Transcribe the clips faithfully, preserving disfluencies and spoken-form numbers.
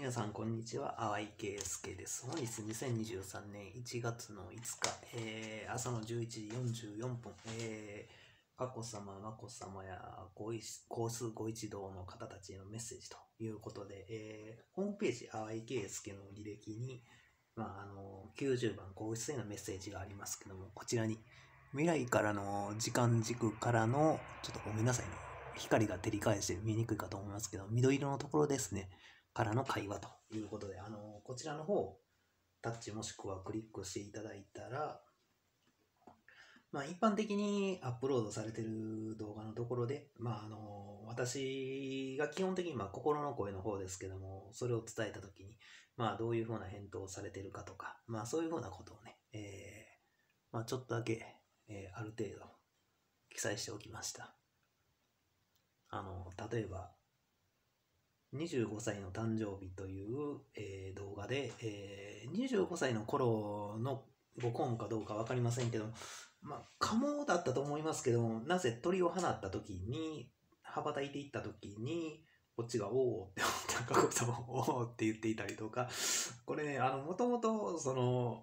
皆さん、こんにちは。淡井圭介です。本日にせんにじゅうさんねんいちがつのいつか、えー、朝のじゅういちじよんじゅうよんぷん、えー、佳子さま、眞子さまやご皇数ご一同の方たちへのメッセージということで、えー、ホームページ、淡井圭介の履歴に、まあ、あのきゅうじゅうばん皇室へのメッセージがありますけども、こちらに未来からの時間軸からの、ちょっとごめんなさいね。光が照り返して見にくいかと思いますけど、緑色のところですね。からの会話ということで、あのこちらの方、タッチもしくはクリックしていただいたら、まあ、一般的にアップロードされている動画のところで、まあ、あの私が基本的にまあ心の声の方ですけども、それを伝えたときに、まあ、どういうふうな返答をされているかとか、まあ、そういうふうなことをね、えーまあ、ちょっとだけ、えーある程度記載しておきました。あの例えば、にじゅうごさいの誕生日という、えー動画で、えーにじゅうごさいの頃のご公務かどうか分かりませんけど、まあ、カモだったと思いますけども、なぜ鳥を放った時に、羽ばたいていった時に、こっちがおーって思った佳子さまもおーって言っていたりとか、これね、あの、もともと、その、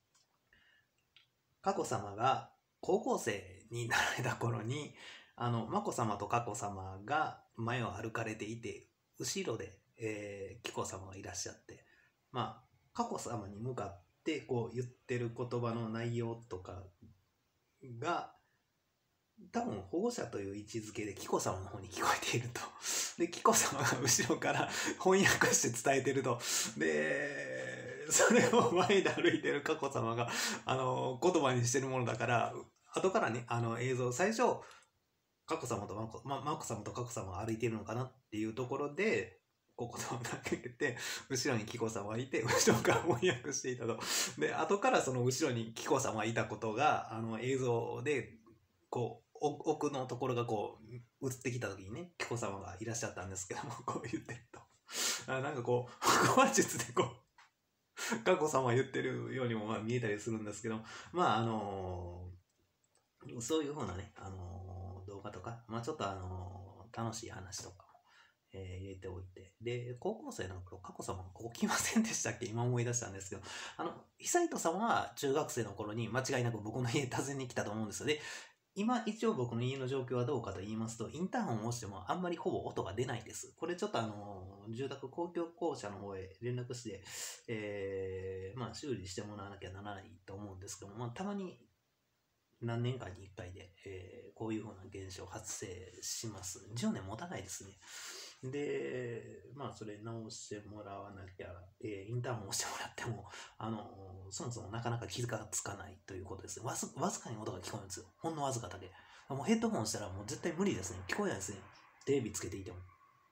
佳子さまが高校生になられた頃に、あの、眞子さまと佳子さまが前を歩かれていて、後ろで、えー、紀子さまがいらっしゃって、まあ、佳子さまに向かってこう言ってる言葉の内容とかが、多分保護者という位置づけで紀子さまの方に聞こえていると。で、紀子さまが後ろから翻訳して伝えてると。で、それを前で歩いてる佳子さまが、あの、言葉にしてるものだから、後からね、あの映像、最初、佳子さまと眞子、ま、眞子さまと佳子さまが歩いているのかなっていうところで、こう言葉を投げて、後ろに紀子さまがいて、後ろから翻訳していたと。で、後からその後ろに紀子さまがいたことが、あの映像で、こう、奥のところがこう、映ってきた時にね、紀子さまがいらっしゃったんですけども、こう言ってると。あなんかこう、腹話術でこう、佳子さまが言ってるようにもまあ見えたりするんですけど、まああのーそういうふうなね、あのー動画とか、まあちょっとあのー楽しい話とかも、えー入れておいて、で、高校生の頃、佳子さまがここ来ませんでしたっけ？今思い出したんですけど、あの、久仁さまは中学生の頃に間違いなく僕の家訪ねに来たと思うんですよ。で、今一応僕の家の状況はどうかと言いますと、インターホンを押してもあんまりほぼ音が出ないです。これちょっとあの、住宅公共公社の方へ連絡して、えー、まあ修理してもらわなきゃならないと思うんですけども、まあたまに何年かにいっかいで、えーこういうふうな現象発生します。じゅうねん持たないですね。で、まあそれ直してもらわなきゃ、えーインターホンを押してもらっても、あの、そもそもなかなか気づかつかないということですね。わずわずかに音が聞こえるんですよ。ほんのわずかだけ。もうヘッドホンしたらもう絶対無理ですね。聞こえないですね。テレビつけていても。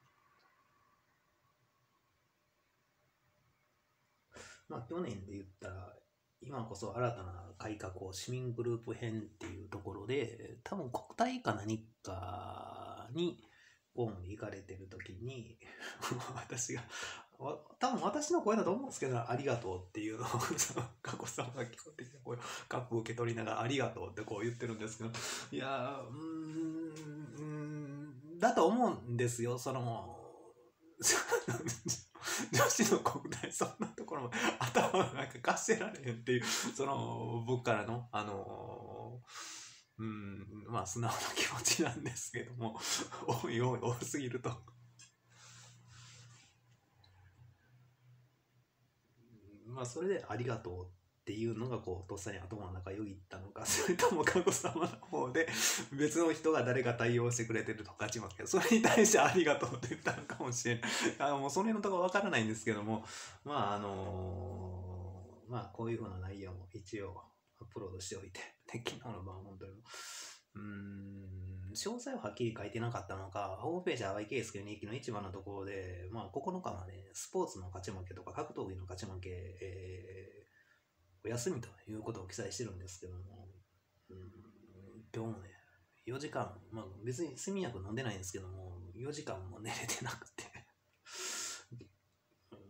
まあ去年で言ったら、今こそ新たな改革を市民グループ編っていうところで、多分国体か何かに公務に行かれてる時に、私が、わ多分私の声だと思うんですけど、ありがとうっていうのを、その佳子さんが基本的な声をカップを受け取りながらありがとうってこう言ってるんですけど、いやー、うーん、うーんだと思うんですよ、その、女子の国体そんなところ頭なんか貸してられへんっていうその僕からのあのー、うんまあ素直な気持ちなんですけども多い多い多すぎるとまあそれでありがとうっていうのがこうとっさに頭の中よぎったのか、それとも佳子さまの方で別の人が誰が対応してくれてるとかちますけど、それに対してありがとうって言ったのかもしれない。あのもうその辺のところわからないんですけども、まああのーまあこういうふうな内容も一応アップロードしておいて、で昨日の晩本当にうーん詳細ははっきり書いてなかったのか、ホームページ淡井圭介の日記の一番のところで、まあここのかまでスポーツの勝ち負けとか格闘技の勝ち負け、えーお休みということを記載してるんですけども、うん、今日もね、よじかん、まあ別に睡眠薬飲んでないんですけども、よじかんも寝れてなくてうん、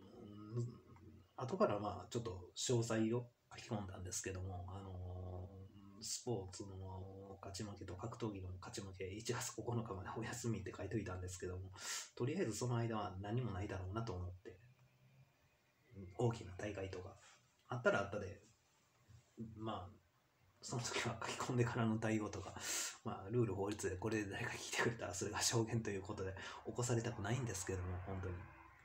後からまあちょっと詳細を書き込んだんですけども、あのースポーツの勝ち負けと格闘技の勝ち負け、いちがつここのかまでお休みって書いといたんですけども、とりあえずその間は何もないだろうなと思って、 大きな大会とかあったらあったで、まあその時は書き込んでからの対応とか、まあルール法律でこれで誰か聞いてくれたらそれが証言ということで起こされたくないんですけども、本当に。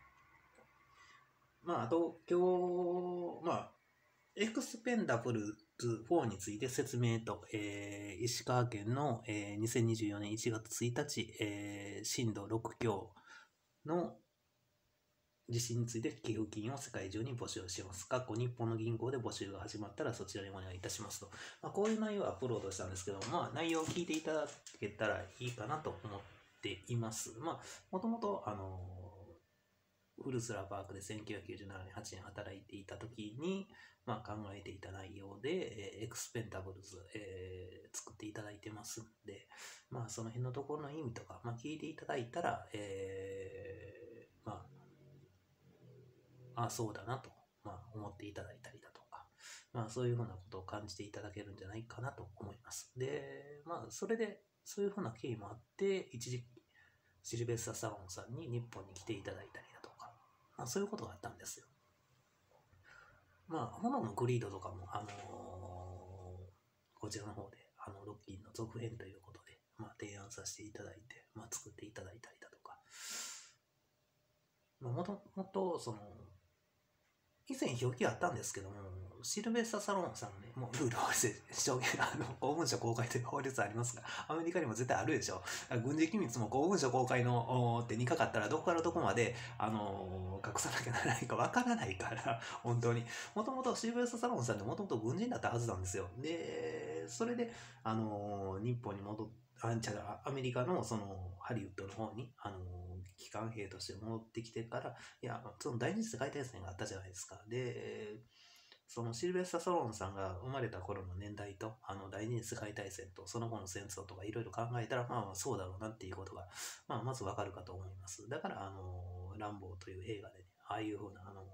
まああと今日、まあエクスペンダブルズフォーについて説明と、えー、石川県の、えー、にせんにじゅうよねんいちがつついたち、えー、震度ろく強の地震について寄付金を世界中に募集します。過去日本の銀行で募集が始まったらそちらにお願いいたしますと。まあ、こういう内容をアップロードしたんですけど、まあ、内容を聞いていただけたらいいかなと思っています。まあ、もともと、あのー、フルスラーパークでせんきゅうひゃくきゅうじゅうななねんはちねん働いていた時に、まあ、考えていた内容で、えー、エクスペンダブルズ、えー、作っていただいてますんで、まあ、その辺のところの意味とか、まあ、聞いていただいたら、えー、まあ、あそうだなと、まあ、思っていただいたりだとか、まあ、そういうふうなことを感じていただけるんじゃないかなと思います。で、まあ、それで、そういうふうな経緯もあって、一時期、シルベスタ・サロンさんに日本に来ていただいたりだとか、まあ、そういうことがあったんですよ。まあ、炎のグリードとかも、あのー、こちらの方で、あの、ロッキーの続編ということで、まあ、提案させていただいて、まあ、作っていただいたりだとか、まあ、もともと、その、以前表記あったんですけども、シルベスタ・サロンさんね、もうルール法律で証言、あの、公文書公開という法律ありますが、アメリカにも絶対あるでしょ。軍事機密も公文書公開のってにかかったら、どこからどこまで、あのー、隠さなきゃならないかわからないから、本当に。もともとシルベスタ・サロンさんってもともと軍人だったはずなんですよ。で、それで、あのー、日本に戻って、あんちゃアメリカのそのハリウッドの方に、あのー、機関兵として戻ってきてから、いや、その第二次世界大戦があったじゃないですか。で、そのシルベスタ・ソロンさんが生まれた頃の年代と、あの第二次世界大戦とその後の戦争とかいろいろ考えたら、まあまあそうだろうなっていうことが、まあまずわかるかと思います。だから、あの、ランボーという映画でね、ああいうふうな、あの、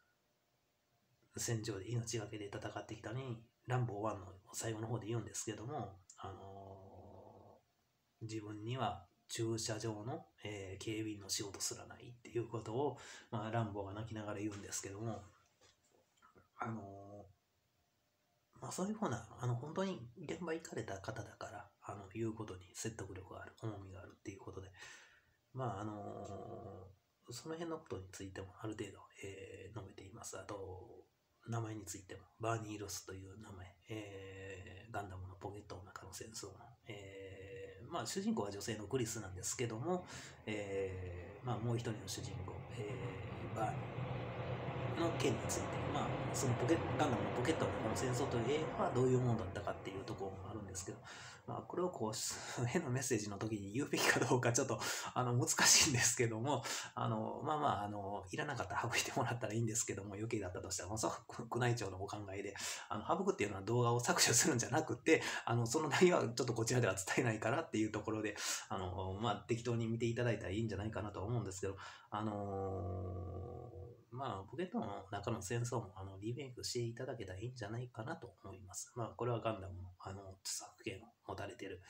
戦場で命がけで戦ってきたのに、ランボーワンの最後の方で言うんですけども、あの、自分には駐車場の、えー、警備員の仕事すらないっていうことを、まあ、ランボーが泣きながら言うんですけども、あのー、まあ、そういうふうな、あの、本当に現場行かれた方だから、あの、言うことに説得力がある、重みがあるっていうことで、まあ、あのー、その辺のことについてもある程度、えー、述べています。あと、名前についても、バーニー・ロスという名前、えー、ガンダムのポケットの中の戦争の、えー、まあ、主人公は女性のグリスなんですけども、えー、まあ、もう一人の主人公、えー、バーニーの件について、まあ、そのポケガンダムのポケットの中の戦争という映画はどういうものだったかっていうところもあるんですけど、まあ、これをこう、変なメッセージの時に言うべきかどうかちょっと、あの、難しいんですけども、あの、まあまあ、あの、いらなかったら省いてもらったらいいんですけども、余計だったとしたら、そう、宮内庁のお考えで、あの、省くっていうのは動画を削除するんじゃなくて、あの、その内容はちょっとこちらでは伝えないからっていうところで、あの、まあ、適当に見ていただいたらいいんじゃないかなと思うんですけど、あのー、まあ、ポケットの中の戦争もあのリメイクしていただけたらいいんじゃないかなと思います。まあ、これはガンダムのあの著作権を持たれている、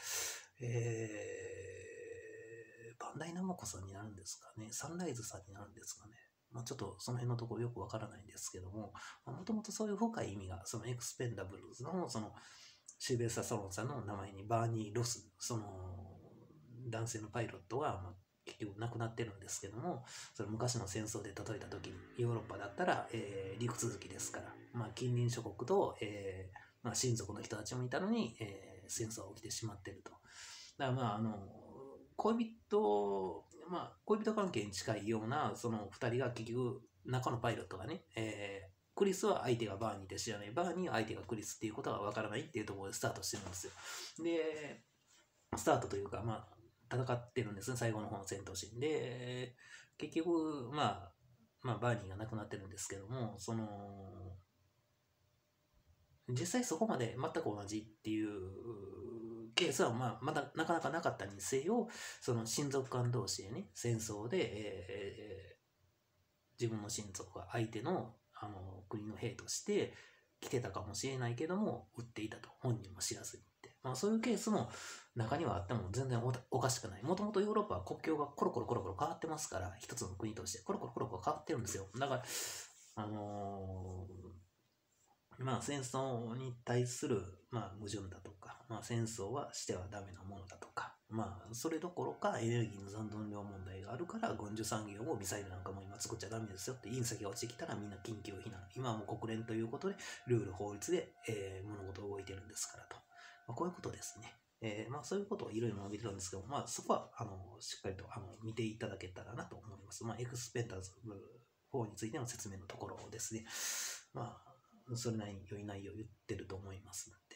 えー、バンダイナムコさんになるんですかね、サンライズさんになるんですかね。まあ、ちょっとその辺のところよくわからないんですけども、もともとそういう深い意味が、そのエクスペンダブルズのそのシルベスタ・ソロンさんの名前にバーニー・ロス、その男性のパイロットは、まあ結局なくなってるんですけども、それ昔の戦争で例えた時にヨーロッパだったら、えー、陸続きですから、まあ、近隣諸国と、えーまあ、親族の人たちもいたのに、えー、戦争が起きてしまっていると。だからまああの恋人、まあ、恋人関係に近いようなそのふたりが結局中のパイロットがね、えークリスは相手がバーニーで知らない、バーニーは相手がクリスっていうことがわからないっていうところでスタートしてるんですよ。で、スタートというか、まあ、戦ってるんですね、最後の方の戦闘シーンで、結局、まあ、まあ、バーニーが亡くなってるんですけども、その、実際そこまで全く同じっていうケースは、まあ、まだなかなかなかったにせよ、その親族間同士でね、戦争で、えー、自分の親族が相手の、あの国の兵として来てたかもしれないけども、撃っていたと、本人も知らずにって。まあ、そういうケースも中にはあっても全然おかしくない。もともとヨーロッパは国境がコロコロコロコロ変わってますから、一つの国としてコロコロコロコロ変わってるんですよ。だから、 あのーまあ戦争に対する、まあ、矛盾だとか、まあ、戦争はしてはダメなものだとか、まあ、それどころかエネルギーの残存量問題があるから軍需産業もミサイルなんかも今作っちゃダメですよって、隕石が落ちてきたらみんな緊急避難、今はもう国連ということでルール法律で、えー、物事が動いてるんですからと、まあ、こういうことですね。えーまあ、そういうことをいろいろ述べてるんですけど、まあ、そこはあのしっかりとあの見ていただけたらなと思います。まあ、エクスペンターズフォーについての説明のところですね。まあ、それなりに良い内容を言ってると思いますので。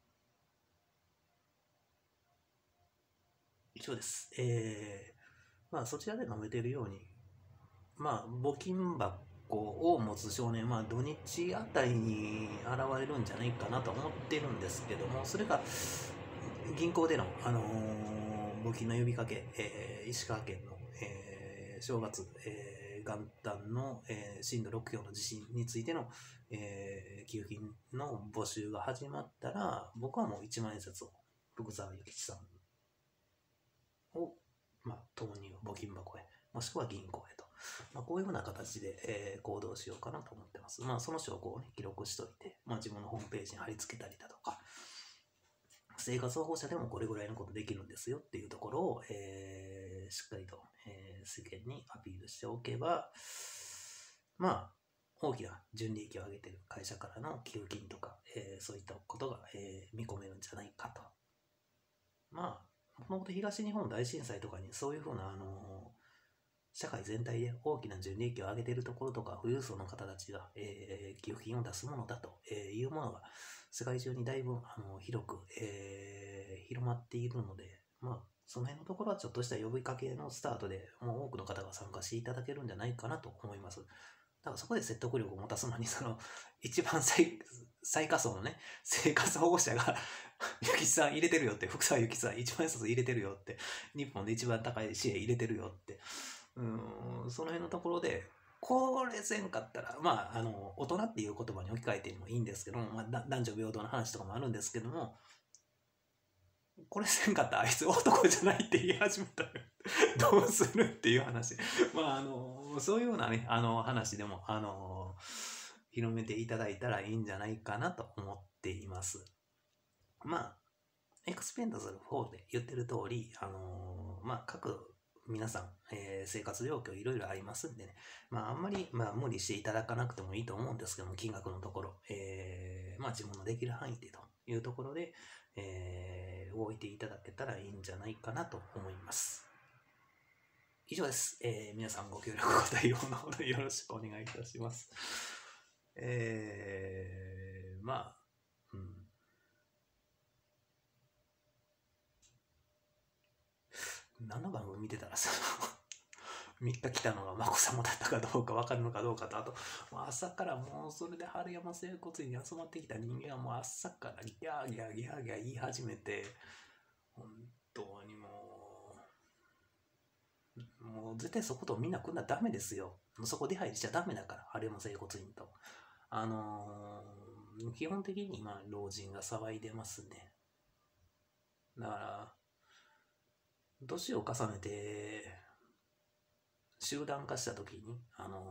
以上です。えー、まあ、そちらで述べてるように、まあ、募金箱を持つ少年は、まあ、土日あたりに現れるんじゃないかなと思ってるんですけども、それが銀行での、あのー募金の呼びかけ、えー石川県の、えー正月、えー元旦の、えー震度ろく強の地震についての、えー給付金の募集が始まったら、僕はもういちまん円札を福沢諭吉さんを、まあ、投入、募金箱へ、もしくは銀行へと。まあ、こういうふうな形で、えー行動しようかなと思ってます。まあ、その証拠を、ね、記録しといて、まあ、自分のホームページに貼り付けたりだとか、生活保護者でもこれぐらいのことできるんですよっていうところを、えーしっかりと、えー世間にアピールしておけば、まあ、大きな純利益を上げている会社からの給付金とか、えーそういったことが、えー見込めるんじゃないかと。まあ、もともと東日本大震災とかにそういうふうな、あのー社会全体で大きな純利益を上げているところとか、富裕層の方たちが、えー給付金を出すものだというものが、世界中にだいぶあの広く、えー広まっているので、まあ、その辺のところはちょっとした呼びかけのスタートでもう多くの方が参加していただけるんじゃないかなと思います。だからそこで説得力を持たすのに、その一番最最下層のね、生活保護者がゆきさん入れてるよって、福沢諭吉さんいちまん円札入れてるよって、日本で一番高い支援入れてるよって、うーんその辺のところで、これせんかったら、まあ、あの、大人っていう言葉に置き換えてもいいんですけども、まあ、男女平等の話とかもあるんですけども、これせんかったらあいつ男じゃないって言い始めたらどうするっていう話。まあ、あの、そういうようなね、あの話でも、あの、広めていただいたらいいんじゃないかなと思っています。まあ、エクスペンダーズフォーで言ってる通り、あの、まあ、各皆さん、えー生活状況いろいろありますんでね、まあ、あんまり、まあ、無理していただかなくてもいいと思うんですけども、金額のところ、えーまあ、自分のできる範囲でというところで、えー動いていただけたらいいんじゃないかなと思います。以上です。えー皆さんご協力ご対応のほどよろしくお願いいたします。えー、まあ、うん。何の番組見てたらさ、みっか来たのが眞子さまだったかどうか分かるのかどうかと、あと、もう朝からもうそれで春山整骨院に集まってきた人間はもう朝からギャーギャーギャーギャー言い始めて、本当にもう、もう絶対そことみんな来んなダメですよ。そこ出入りしちゃダメだから、春山整骨院と。あのー基本的に今、老人が騒いでますね。だから、年を重ねて、集団化した時に、あの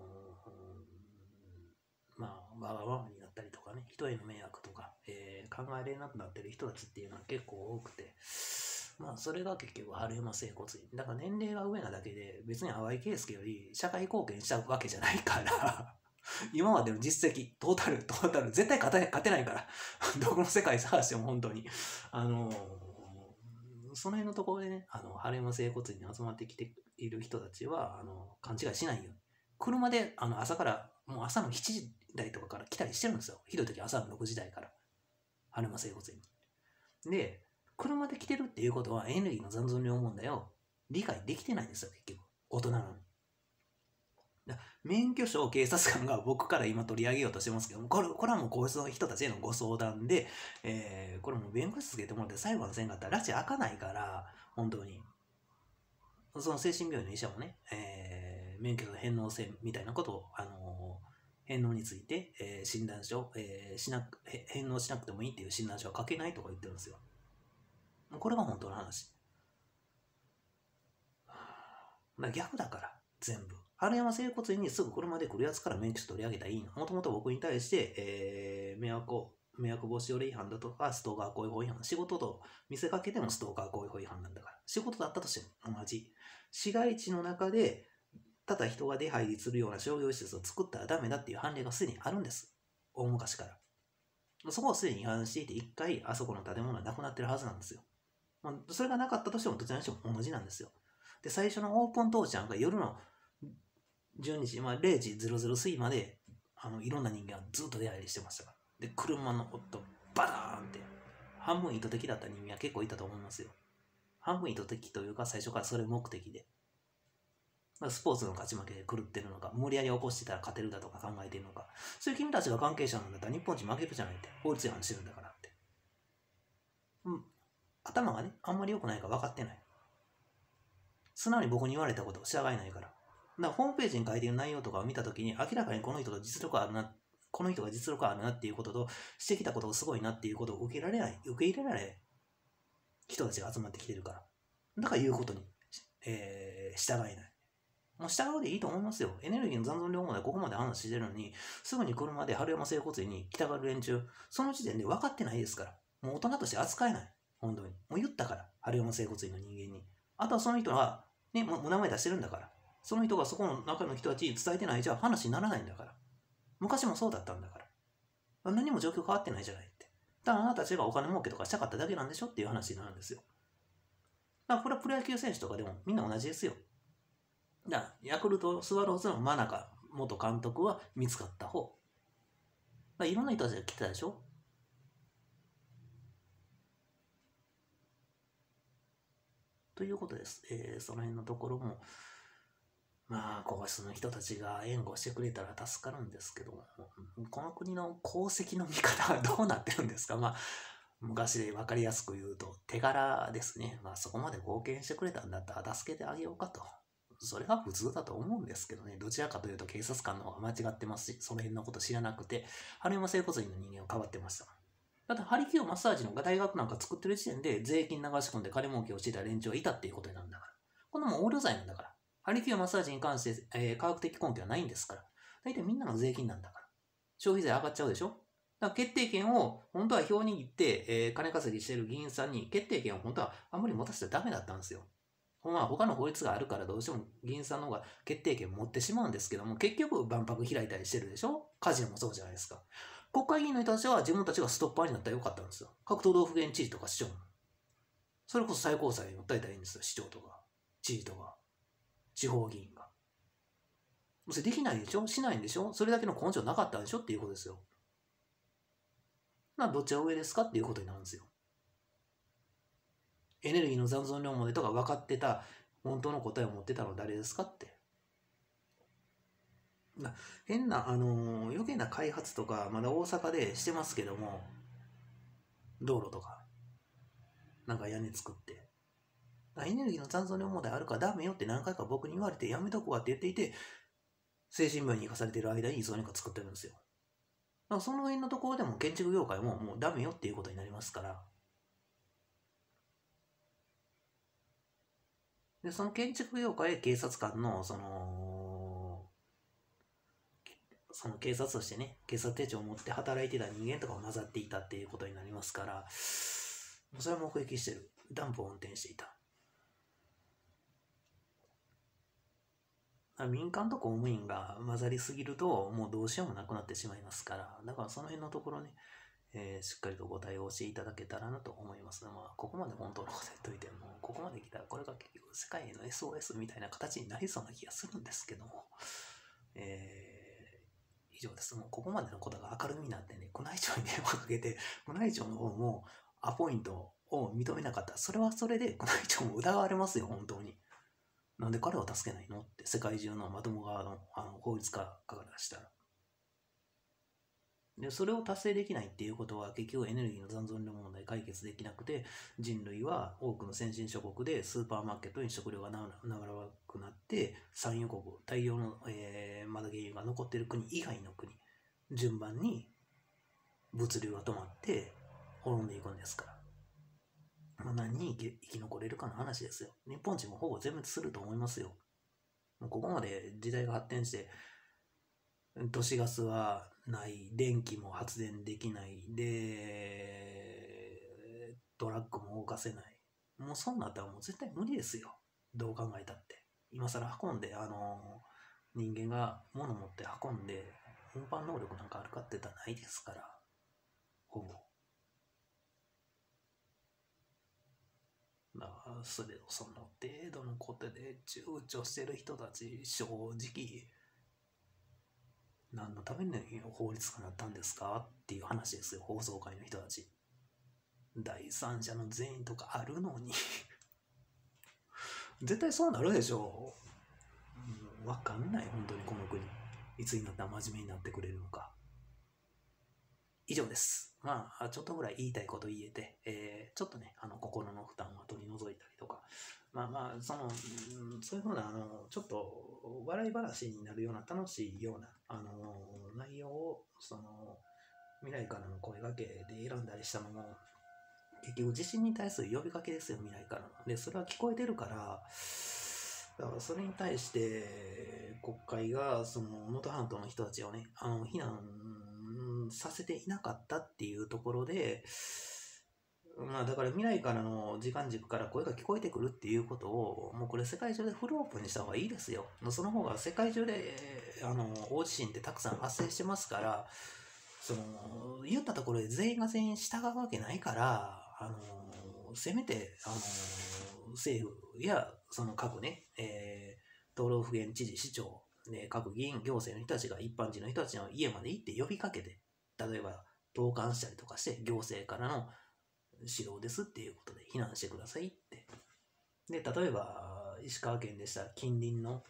ーまあ、わがままになったりとかね、人への迷惑とか、えー考えれなくなってる人たちっていうのは結構多くて、まあ、それが結局、春山整骨院。だから年齢が上なだけで、別に淡井圭介より社会貢献したわけじゃないから今までの実績、トータル、トータル、絶対勝て勝てないから、どこの世界探しても本当に。あのーその辺のところでね、あの、晴れ間整骨院に集まってきている人たちは、あの、勘違いしないように。車で、あの、朝から、もう朝のしちじ台とかから来たりしてるんですよ。ひどい時朝のろくじ台から。晴れ間整骨院に。で、車で来てるっていうことは、エネルギーの残存量問題を理解できてないんですよ、結局。大人なのに。免許証を警察官が僕から今取り上げようとしてますけども、これこれはもうこういう人たちへのご相談で、えーこれもう弁護士つけてもらって裁判せんかったら拉致開かないから、本当に。その精神病院の医者もね、えー免許の返納せんみたいなことを、あのー返納について、えー診断書、えーしなくへ返納しなくてもいいっていう診断書は書けないとか言ってるんですよ。これが本当の話。だから逆だから、全部。 春山整骨院にすぐ車で来るやつから免許取り上げたらいいの。もともと僕に対して、えー、迷惑を、迷惑防止条例違反だとか、ストーカー行為法違反。仕事と見せかけてもストーカー行為法違反なんだから。仕事だったとしても同じ。市街地の中で、ただ人が出入りするような商業施設を作ったらダメだっていう判例がすでにあるんです。大昔から。そこをすでに違反していて、一回あそこの建物はなくなってるはずなんですよ。まあ、それがなかったとしてもどちらにしても同じなんですよ。で、最初のオープン当時なんか夜のじゅうにじ、まあ、れいじぜろぜろ過ぎまであのいろんな人間がずっと出入りしてましたから。で、車の音バターンって半分意図的だった人間は結構いたと思いますよ。半分意図的というか最初からそれ目的で。スポーツの勝ち負けで狂ってるのか、無理やり起こしてたら勝てるだとか考えてるのか、そういう君たちが関係者なんだったら日本人負けるじゃないって、法律違反してるんだからって。うん、頭がね、あんまり良くないか分かってない。素直に僕に言われたことを従えないから。だからホームページに書いてる内容とかを見たときに、明らかにこの人と実力あるな、この人が実力あるなっていうことと、してきたことがすごいなっていうことを受けられない、受け入れられない人たちが集まってきてるから。だから言うことに、えー、従えない。もう従うでいいと思いますよ。エネルギーの残存量問題ここまで話してるのに、すぐに車で春山整骨院に来たがる連中、その時点で分かってないですから。もう大人として扱えない。本当に。もう言ったから。春山整骨院の人間に。あとはその人は、ね、もう名前出してるんだから。その人がそこの中の人たちに伝えてないじゃ話にならないんだから。昔もそうだったんだから。何も状況変わってないじゃないって。ただあなたたちがお金儲けとかしたかっただけなんでしょっていう話になるんですよ。だからこれはプロ野球選手とかでもみんな同じですよ。だヤクルトスワローズの真中元監督は見つかった方。だいろんな人たちが来てたでしょ。ということです。えー、その辺のところも、まあ、皇室の人たちが援護してくれたら助かるんですけども、この国の功績の見方はどうなってるんですか。まあ、昔で分かりやすく言うと、手柄ですね。まあ、そこまで貢献してくれたんだったら助けてあげようかと。それが普通だと思うんですけどね。どちらかというと警察官の方が間違ってますし、その辺のこと知らなくて、春山整骨院の人間は変わってました。だってハリキューマッサージの大学なんか作ってる時点で税金流し込んで金儲けをしていた連中がいたっていうことなんだから。こんなもん横領罪なんだから。ハリキューマッサージに関して、えー、科学的根拠はないんですから。大体みんなの税金なんだから。消費税上がっちゃうでしょ。だから決定権を本当は票に握って、えー、金稼ぎしてる議員さんに決定権を本当はあんまり持たせてダメだったんですよ。まあ他の法律があるからどうしても議員さんの方が決定権を持ってしまうんですけども、結局万博開いたりしてるでしょ。カジノもそうじゃないですか。国会議員の人たちは自分たちがストッパーになったらよかったんですよ。各都道府県知事とか市長も。それこそ最高裁に訴えたらいいんですよ。市長とか知事とか地方議員が。それできないでしょ。しないんでしょ。それだけの根性なかったでしょっていうことですよ。などっちが上ですかっていうことになるんですよ。エネルギーの残存量問題とか分かってた本当の答えを持ってたのは誰ですかって。変な、あのー、余計な開発とかまだ大阪でしてますけども、道路とかなんか屋根作ってエネルギーの残存量問題あるからダメよって何回か僕に言われてやめとくわって言っていて、精神病院に行かされている間にそういうのが作ってるんですよ。だからその辺のところでも建築業界ももうダメよっていうことになりますから。でその建築業界で警察官のそのその警察としてね、警察手帳を持って働いてた人間とかも混ざっていたっていうことになりますから、それは目撃してる。ダンプを運転していた。民間と公務員が混ざりすぎるともうどうしようもなくなってしまいますから、だからその辺のところね、えー、しっかりとご対応していただけたらなと思います。まあ、ここまで本当のこと言っといても、ここまで来たらこれが結局世界への エスオーエス みたいな形になりそうな気がするんですけども、えー、以上です。もうここまでのことが明るみになってね、宮内庁に電話かけて、宮内庁の方もアポイントを認めなかったら、それはそれで宮内庁も疑われますよ、本当に。なんで彼を助けないのって世界中のまとも側の、あの法律家からしたら。で、それを達成できないっていうことは結局エネルギーの残存量問題解決できなくて、人類は多くの先進諸国でスーパーマーケットに食料がならなくなって、産油国、大量の、えー、まだ原油が残っている国以外の国、順番に物流が止まって滅んでいくんですから。何人生き残れるかの話ですよ。日本人もほぼ全滅すると思いますよ。 ここまで時代が発展して、都市ガスはない、電気も発電できない、で、トラックも動かせない。もうそうなったらもう絶対無理ですよ。どう考えたって。今更運んで、あの、人間が物持って運んで、運搬能力なんかあるかって言ったらないですから、ほぼ。だからそれをその程度のことで躊躇してる人たち、正直、何のために法律家になったんですかっていう話ですよ、法曹界の人たち。第三者の善意とかあるのに絶対そうなるでしょう。わかんない、本当にこの国。いつになったら真面目になってくれるのか。以上です。まあ、ちょっとぐらい言いたいこと言えて、えー、ちょっとね、あの心の負担は取り除いたりとか、まあまあ、その、そういうふうな、あの、ちょっと笑い話になるような楽しいような、あの、内容を、その、未来からの声掛けで選んだりしたのも、結局地震に対する呼びかけですよ、未来からの。で、それは聞こえてるから、だからそれに対して国会がその能登半島の人たちをね、あの避難させていなかったっていうところで、まあだから未来からの時間軸から声が聞こえてくるっていうことを、もうこれ世界中でフルオープンにした方がいいですよ。その方が世界中であの大地震ってたくさん発生してますから、その言ったところで全員が全員従うわけないから、あのせめてあの政府やその各ね、えー、都道府県知事、市長、ね、各議員、行政の人たちが一般人の人たちの家まで行って呼びかけて、例えば投函したりとかして、行政からの指導ですっていうことで避難してくださいって。で、例えば石川県でしたら近隣の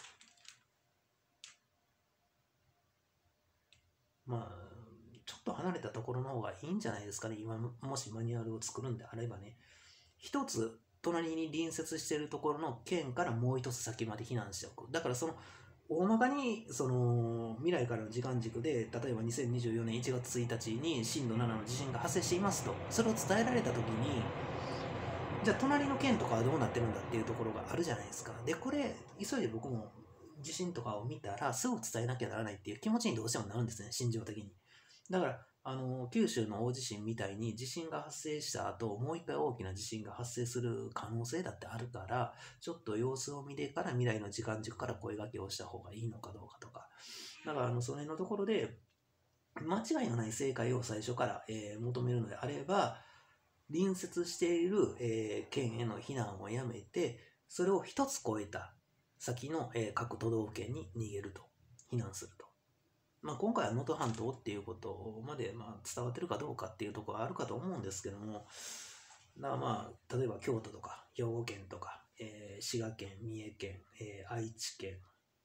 まあちょっと離れたところの方がいいんじゃないですかね。今もしマニュアルを作るんであればね、一つ隣に隣接しているところの県からもう一つ先まで避難しておく。だからその大まかにその未来からの時間軸で、例えばにせんにじゅうよねんいちがつついたちに震度ななの地震が発生していますと、それを伝えられた時に、じゃあ隣の県とかはどうなってるんだっていうところがあるじゃないですか。で、これ急いで僕も地震とかを見たらすぐ伝えなきゃならないっていう気持ちにどうしてもなるんですね、心情的に。だからあの九州の大地震みたいに地震が発生した後もう一回大きな地震が発生する可能性だってあるから、ちょっと様子を見てから未来の時間軸から声掛けをした方がいいのかどうかとか、だからあのその辺のところで間違いのない正解を最初から、えー、求めるのであれば、隣接している、えー、県への避難をやめて、それを一つ超えた先の、えー、各都道府県に逃げると、避難すると。まあ、今回は能登半島っていうことまで、まあ、伝わってるかどうかっていうところはあるかと思うんですけども、だからまあ、例えば京都とか兵庫県とか、えー、滋賀県、三重県、えー、愛知県、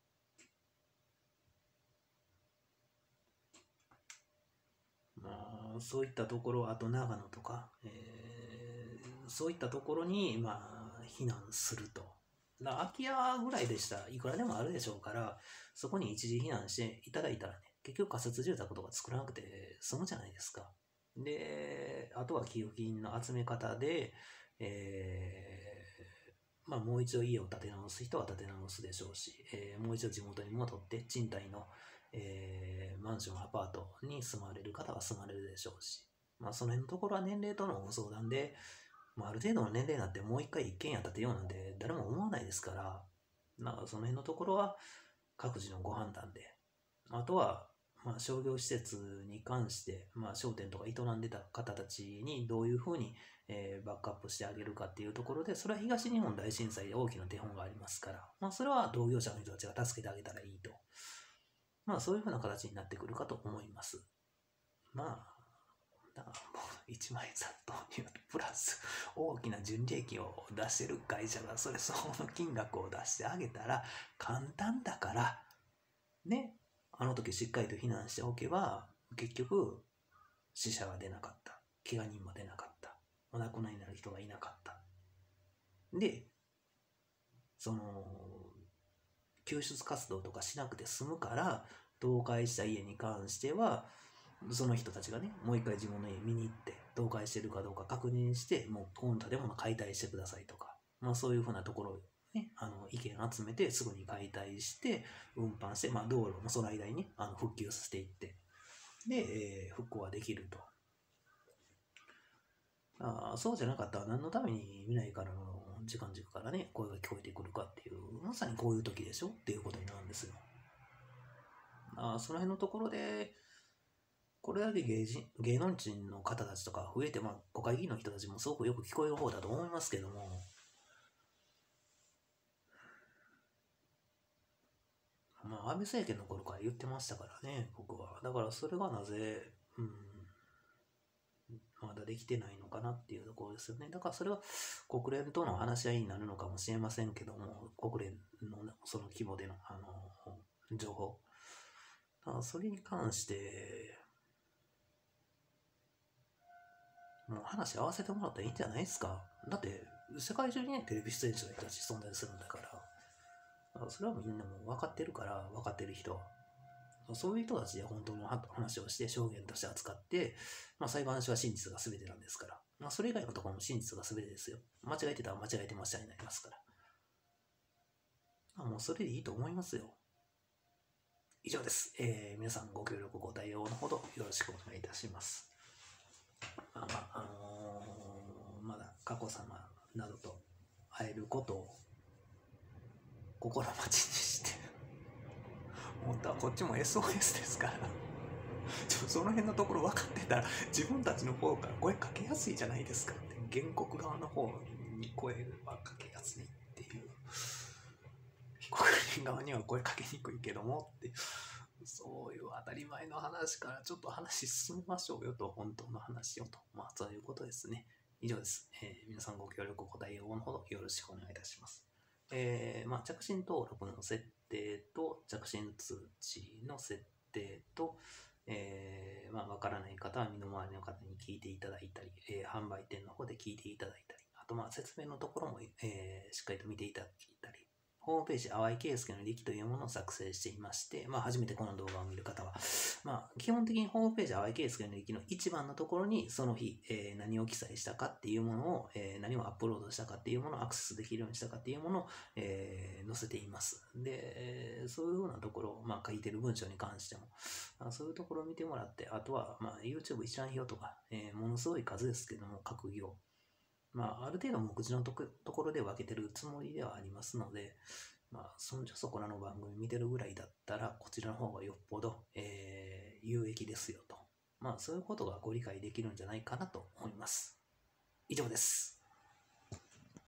まあ、そういったところ、あと長野とか、えー、そういったところに、まあ、避難すると。だ空き家ぐらいでしたらいくらでもあるでしょうから、そこに一時避難していただいたらね、結局仮設住宅とか作らなくて済むじゃないですか。で、あとは寄付金の集め方で、えー、まあもう一度家を建て直す人は建て直すでしょうし、えー、もう一度地元に戻って賃貸の、えー、マンション、アパートに住まれる方は住まれるでしょうし、まあその辺のところは年齢とのご相談で、まあ、ある程度の年齢になってもう一回一軒家建てようなんて誰も思わないですから、なんかその辺のところは各自のご判断で、あとは、まあ、商業施設に関して、まあ、商店とか営んでた方たちにどういうふうに、えー、バックアップしてあげるかっていうところで、それは東日本大震災で大きな手本がありますから、まあ、それは同業者の人たちが助けてあげたらいいと。まあ、そういうふうな形になってくるかと思います。まあ、いちまん円札投入プラス大きな純利益を出してる会社がそれ相応の金額を出してあげたら簡単だからね、あの時しっかりと避難しておけば結局死者が出なかった、怪我人も出なかった、お亡くなりになる人がいなかった。でその救出活動とかしなくて済むから、倒壊した家に関してはその人たちがね、もう一回自分の家見に行って倒壊してるかどうか確認して、もうこの建物解体してくださいとか、まあそういうふうなところね、あの意見集めてすぐに解体して運搬して、まあ、道路もその間にねあの復旧させていってで、えー復興はできると。あそうじゃなかったら何のために未来からの時間軸からね声が聞こえてくるかっていうまさにこういう時でしょっていうことになるんですよ。あその辺のところでこれだけ芸人芸能人の方たちとか増えて、まあ、国会議員の人たちもすごくよく聞こえる方だと思いますけども、まあ、安倍政権の頃から言ってましたからね、僕は。だからそれがなぜ、うん、まだできてないのかなっていうところですよね。だからそれは国連との話し合いになるのかもしれませんけども、国連のその規模でのあの情報。だからそれに関して、もう話合わせてもらったらいいんじゃないですか。だって、世界中にね、テレビ出演者の人たち存在するんだから、だからそれはみんなもう分かってるから、分かってる人は。そういう人たちで本当の話をして証言として扱って、まあ、裁判所は真実が全てなんですから、まあ、それ以外のところも真実が全てですよ。間違えてたら間違えてましたになりますから。まあ、もうそれでいいと思いますよ。以上です。えー、皆さんご協力ご対応のほどよろしくお願いいたします。まあまあ、あのー、まだ佳子さまなどと会えることを心待ちにして本当はこっちも エスオーエス ですからちょその辺のところ分かってたら自分たちの方から声かけやすいじゃないですかって原告側の方に声はかけやすいっていう被告人側には声かけにくいけどもってそういう当たり前の話からちょっと話進めましょうよと本当の話をとまあそういうことですね。以上です、えー、皆さんご協力ご対応のほどよろしくお願いいたします。えーまあ、着信登録の設定と着信通知の設定と、えーまあ、わからない方は身の回りの方に聞いていただいたり、えー販売店の方で聞いていただいたり、あとまあ説明のところも、えーしっかりと見ていただいたり、ホームページ、淡井圭介の力というものを作成していまして、まあ、初めてこの動画を見る方は、まあ、基本的にホームページ、淡井圭介の力の一番のところに、その日、えー何を記載したかっていうものを、えー何をアップロードしたかっていうものをアクセスできるようにしたかっていうものを、えー載せています。で、えーそういうようなところ、まあ、書いてる文章に関しても、あそういうところを見てもらって、あとは、まあ、YouTube 一覧表とか、えーものすごい数ですけども、各行、まあ、ある程度目次のとこところで分けてるつもりではありますので、まあ、そんじょそこらの番組見てるぐらいだったら、こちらの方がよっぽど、えー有益ですよと。まあ、そういうことがご理解できるんじゃないかなと思います。以上です。